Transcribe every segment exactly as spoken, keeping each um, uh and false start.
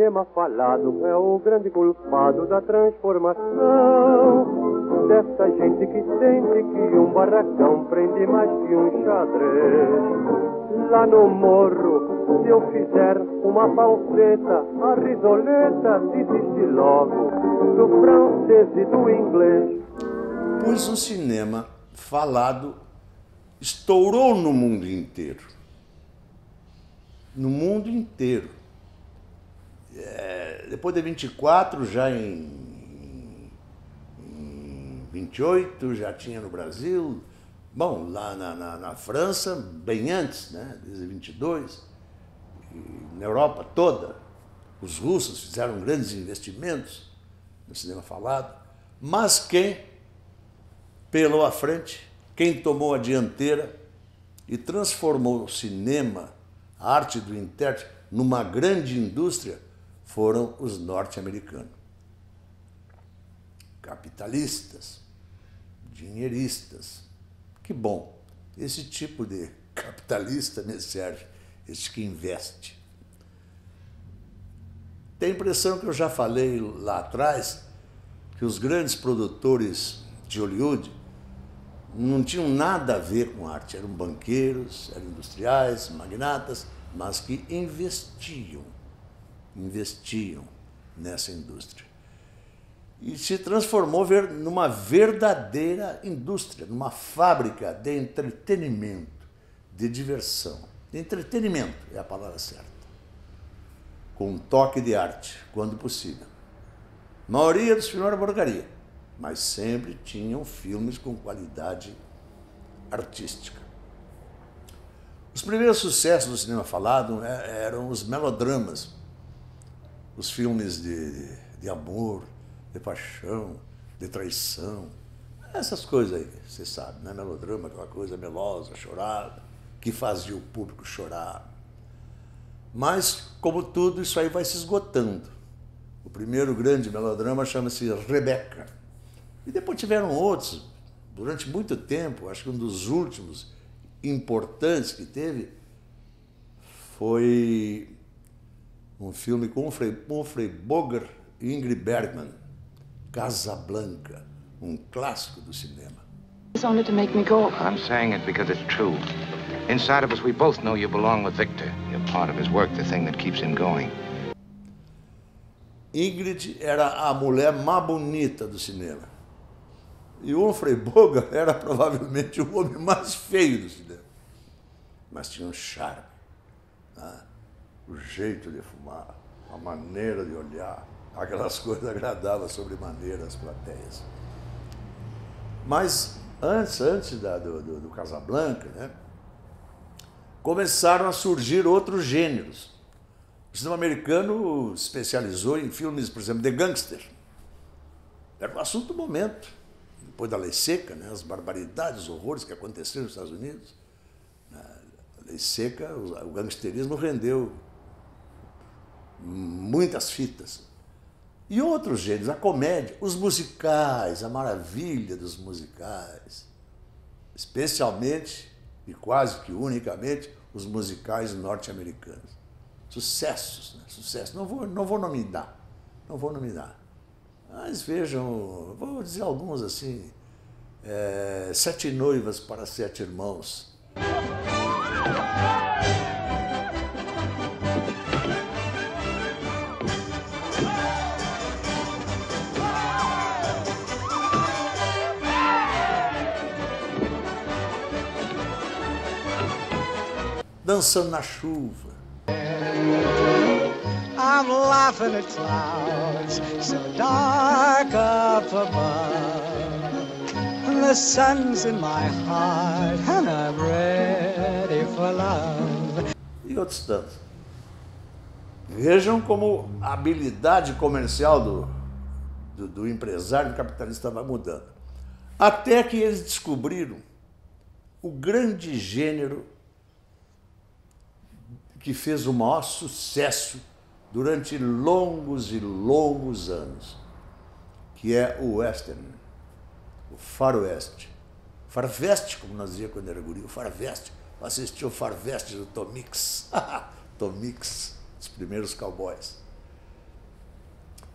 cinema falado é o grande culpado da transformação dessa gente que sente que um barracão prende mais que um xadrez. Lá no morro, se eu fizer uma falseta, a risoleta desiste logo do francês e do inglês. Pois o cinema falado estourou no mundo inteiro. No mundo inteiro. É, depois de vinte e quatro, já em, em vinte e oito, já tinha no Brasil. Bom, lá na, na, na França, bem antes, né? Desde vinte e dois. E na Europa toda. Os russos fizeram grandes investimentos no cinema falado. Mas quem pelou à frente, quem tomou a dianteira e transformou o cinema, a arte do intérprete, numa grande indústria, foram os norte-americanos. Capitalistas, dinheiristas. Que bom, esse tipo de capitalista me serve, esse que investe. Tem a impressão que eu já falei lá atrás, que os grandes produtores de Hollywood não tinham nada a ver com arte, eram banqueiros, eram industriais, magnatas, mas que investiam, investiam nessa indústria. E se transformou numa verdadeira indústria, numa fábrica de entretenimento, de diversão. De entretenimento é a palavra certa. Com um toque de arte, quando possível. A maioria dos filmes era porcaria, mas sempre tinham filmes com qualidade artística. Os primeiros sucessos do cinema falado eram os melodramas, os filmes de, de amor, de paixão, de traição, essas coisas aí, você sabe, né? Melodrama, aquela coisa melosa, chorada, que fazia o público chorar. Mas, como tudo, isso aí vai se esgotando. O primeiro grande melodrama chama-se Rebecca. E depois tiveram outros, durante muito tempo, acho que um dos últimos importantes que teve foi um filme com Humphrey Bogart e Ingrid Bergman, Casablanca, um clássico do cinema. It's only to make me go. I'm saying it because it's true. Inside of us, we both know you belong with Victor. You're part of his work, the thing that keeps him going. Ingrid era a mulher mais bonita do cinema. E o Humphrey Bogart era provavelmente o homem mais feio do cinema. Mas tinha um charme, né? O jeito de fumar, a maneira de olhar, aquelas coisas agradavam sobremaneira as plateias. Mas antes, antes da, do, do, do Casablanca, né, começaram a surgir outros gêneros. O cinema americano especializou em filmes, por exemplo, de gangster. Era o assunto do momento. Depois da lei seca, né, as barbaridades, os horrores que aconteceram nos Estados Unidos. A lei seca, o gangsterismo rendeu muitas fitas. E outros gêneros, a comédia, os musicais, a maravilha dos musicais. Especialmente, e quase que unicamente, os musicais norte-americanos. Sucessos, né? Sucessos. Não vou, não vou nominar, não vou nominar. Mas vejam, vou dizer alguns assim, é, Sete Noivas para Sete Irmãos. Dançando na Chuva. I'm laughing at clouds so dark up above. The sun's in my heart and I'm ready for love. E outros tantos. Vejam como a habilidade comercial do, do, do empresário capitalista vai mudando. Até que eles descobriram o grande gênero que fez o maior sucesso durante longos e longos anos, que é o western, o faroeste. Farveste, como nós dizíamos quando era guri, o farveste. Assistiu o farveste do Tom Mix, Tom Mix, os primeiros cowboys.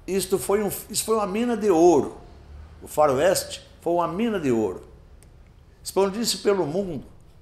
isto foi, um, isso foi uma mina de ouro. O faroeste foi uma mina de ouro. Expandiu-se pelo mundo.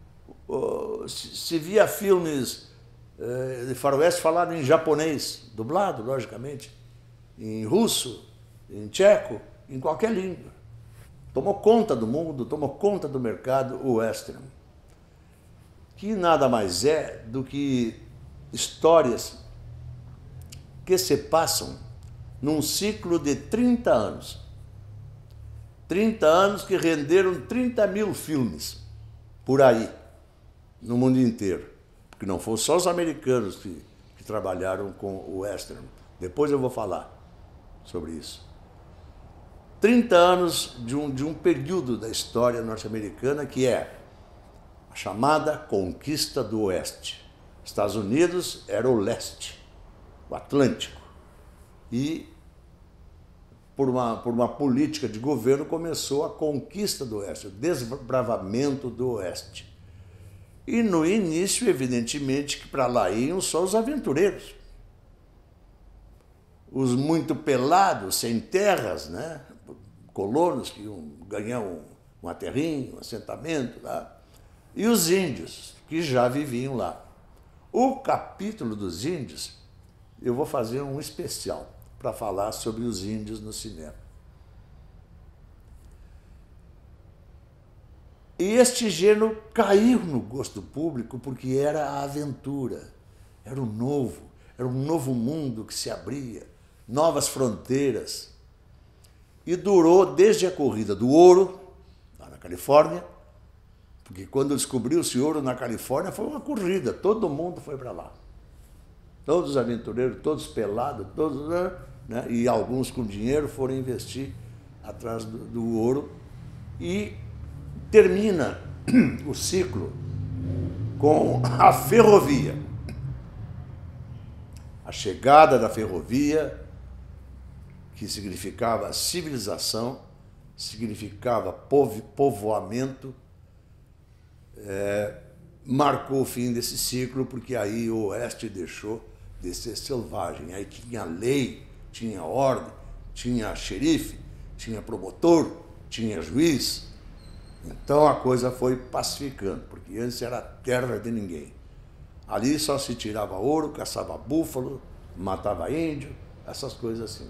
Se via filmes de faroeste falados em japonês, dublado, logicamente, em russo, em tcheco, em qualquer língua. Tomou conta do mundo, tomou conta do mercado o western, que nada mais é do que histórias que se passam num ciclo de trinta anos. trinta anos que renderam trinta mil filmes por aí, no mundo inteiro. Porque não foram só os americanos que, que trabalharam com o western. Depois eu vou falar sobre isso. trinta anos de um, de um período da história norte-americana que é a chamada Conquista do Oeste. Estados Unidos era o leste, o Atlântico. E, por uma, por uma política de governo, começou a conquista do Oeste, o desbravamento do Oeste. E, no início, evidentemente, que para lá iam só os aventureiros. Os muito pelados, sem terras, né? Colonos que iam ganhar um, uma terrinha, um assentamento lá. E os índios, que já viviam lá. O capítulo dos índios, eu vou fazer um especial para falar sobre os índios no cinema. E este gênero caiu no gosto público porque era a aventura, era o novo, era um novo mundo que se abria, novas fronteiras. E durou desde a corrida do ouro, lá na Califórnia, porque quando descobriu-se ouro na Califórnia foi uma corrida, todo mundo foi para lá. Todos os aventureiros, todos pelados, todos, né? E alguns com dinheiro foram investir atrás do, do ouro. E termina o ciclo com a ferrovia. A chegada da ferrovia, que significava civilização, significava povo, povoamento, é, marcou o fim desse ciclo, porque aí o Oeste deixou de ser selvagem. Aí tinha lei, tinha ordem, tinha xerife, tinha promotor, tinha juiz. Então a coisa foi pacificando, porque antes era terra de ninguém. Ali só se tirava ouro, caçava búfalo, matava índio, essas coisas assim.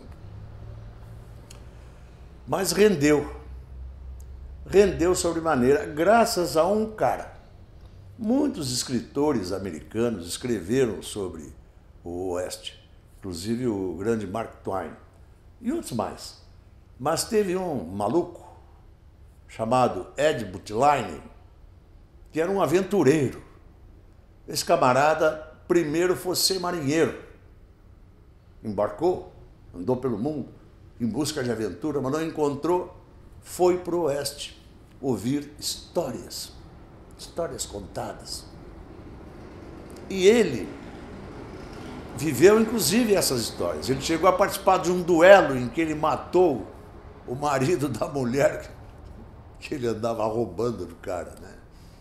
Mas rendeu. Rendeu sobremaneira, graças a um cara. Muitos escritores americanos escreveram sobre o Oeste, inclusive o grande Mark Twain e outros mais. Mas teve um maluco chamado Ed Butline, que era um aventureiro. Esse camarada primeiro foi ser marinheiro. Embarcou, andou pelo mundo em busca de aventura, mas não encontrou, foi para o Oeste ouvir histórias, histórias contadas. E ele viveu, inclusive, essas histórias. Ele chegou a participar de um duelo em que ele matou o marido da mulher que ele andava roubando do cara, né?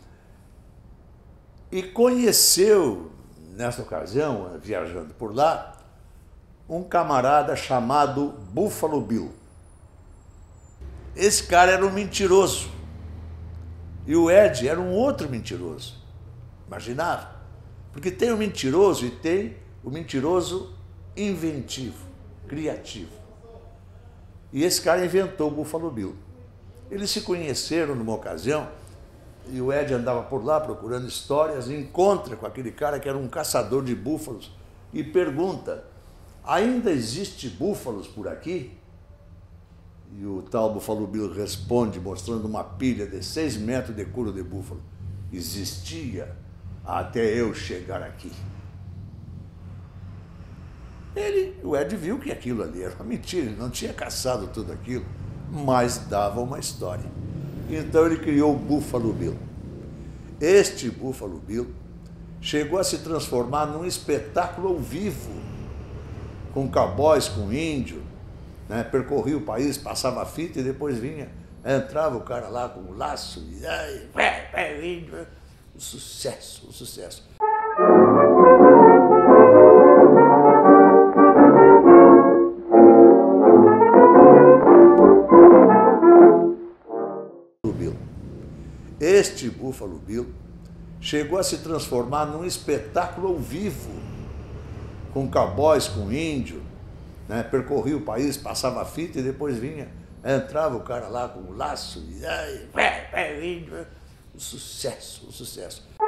E conheceu, nessa ocasião, viajando por lá, um camarada chamado Buffalo Bill. Esse cara era um mentiroso. E o Ed era um outro mentiroso. Imaginava? Porque tem o mentiroso e tem o mentiroso inventivo, criativo. E esse cara inventou o Buffalo Bill. Eles se conheceram numa ocasião e o Ed andava por lá procurando histórias e encontra com aquele cara que era um caçador de búfalos e pergunta: ainda existe búfalos por aqui? E o tal Buffalo Bill responde, mostrando uma pilha de seis metros de couro de búfalo: existia até eu chegar aqui. Ele, o Ed viu que aquilo ali era uma mentira, ele não tinha caçado tudo aquilo, mas dava uma história. Então ele criou o Buffalo Bill. Este Buffalo Bill chegou a se transformar num espetáculo ao vivo, com cowboys, com índio, né? Percorria o país, passava a fita e depois vinha, entrava o cara lá com o laço e ai, é, é, índio. O sucesso, o sucesso. este Buffalo Bill chegou a se transformar num espetáculo ao vivo, com cowboys, com índio, né? Percorria o país, passava a fita e depois vinha, entrava o cara lá com o laço e aí, é, é, índio, um sucesso, um sucesso.